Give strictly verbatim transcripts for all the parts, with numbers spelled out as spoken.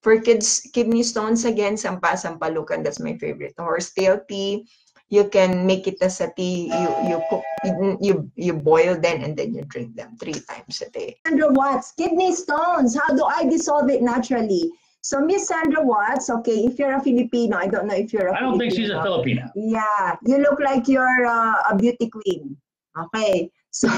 For kids, kidney stones, again, sampa-sampalukan, that's my favorite. Horsetail tea, you can make it as a tea, you you cook, you you boil them and then you drink them three times a day. Sandra Watts, kidney stones, how do I dissolve it naturally? So Miss Sandra Watts, okay, if you're a Filipino, I don't know if you're a I don't Filipino. think she's a Filipino. Yeah, you look like you're uh, a beauty queen. Okay, so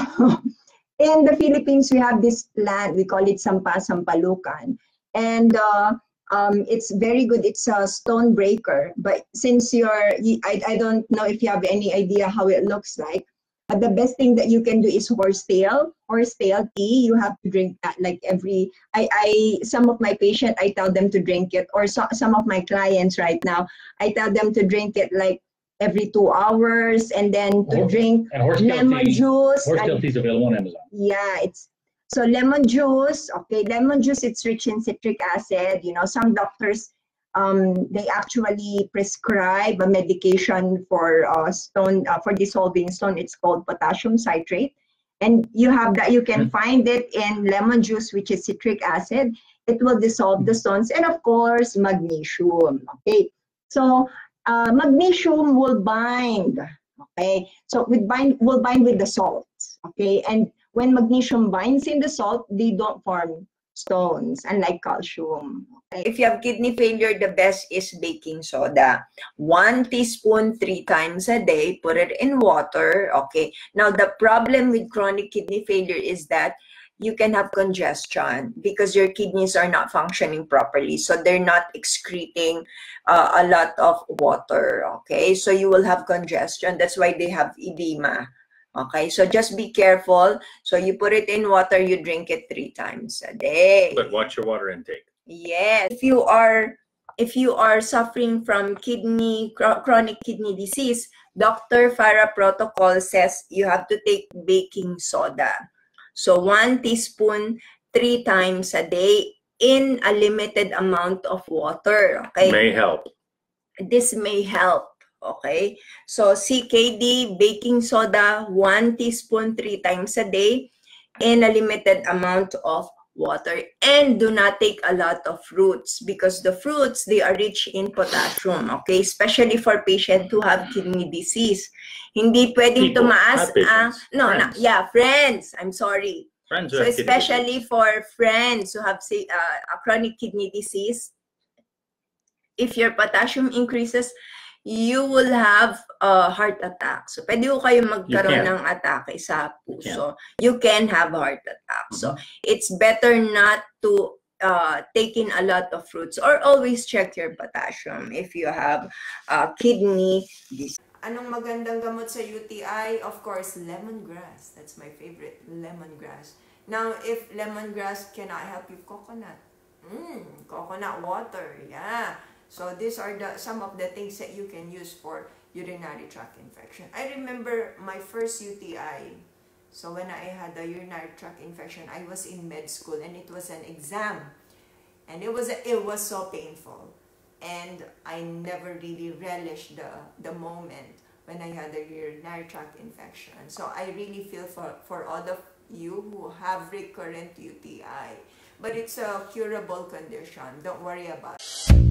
in the Philippines, we have this plant, we call it sampa-sampalukan. And uh, um, it's very good. It's a stone breaker. But since you're, I, I don't know if you have any idea how it looks like. But the best thing that you can do is horsetail, horsetail tea. You have to drink that like every, I, I, some of my patients, I tell them to drink it, or so, some of my clients right now, I tell them to drink it like every two hours, and then to Hor drink lemon tea, juice. Horsetail tea is available on Amazon. Yeah, it's, so lemon juice, okay, lemon juice, it's rich in citric acid. You know, some doctors, um, they actually prescribe a medication for uh, stone, uh, for dissolving stone. It's called potassium citrate. And you have that, you can find it in lemon juice, which is citric acid. It will dissolve the stones. And of course, magnesium, okay. So uh, magnesium will bind, okay. So with bind, will bind with the salts, okay. And when magnesium binds in the salt, they don't form stones, unlike calcium. Okay? If you have kidney failure, the best is baking soda. One teaspoon three times a day, put it in water, okay? Now, the problem with chronic kidney failure is that you can have congestion because your kidneys are not functioning properly. So they're not excreting uh, a lot of water, okay? So you will have congestion. That's why they have edema. Okay, so just be careful. So you put it in water, you drink it three times a day. But watch your water intake. Yes. If you are if you are suffering from kidney chronic kidney disease, Doctor Farrah protocol says you have to take baking soda. So one teaspoon three times a day in a limited amount of water. Okay. May help. This may help. Okay, so C K D, baking soda, one teaspoon three times a day in a limited amount of water. And do not take a lot of fruits because the fruits, they are rich in potassium, okay? Especially for patients who have kidney disease. Hindi pwedeng People, tumaas. Uh, no, friends. no, yeah, friends. I'm sorry. Friends so especially for friends who have say, uh, a chronic kidney disease, if your potassium increases, you will have a heart attack. So, pwede ko kayo magkaroon ng atake sa puso. You can have heart attack. Mm-hmm. So, it's better not to uh, take in a lot of fruits or always check your potassium if you have uh, kidney disease. Anong magandang gamot sa U T I? Of course, lemongrass. That's my favorite, lemongrass. Now, if lemongrass cannot help you, coconut. Mm, coconut water, yeah. So these are the some of the things that you can use for urinary tract infection. I remember my first U T I. So when I had a urinary tract infection, I was in med school and it was an exam. And it was it was so painful. And I never really relished the, the moment when I had a urinary tract infection. So I really feel for, for all of you who have recurrent U T I. But it's a curable condition. Don't worry about it.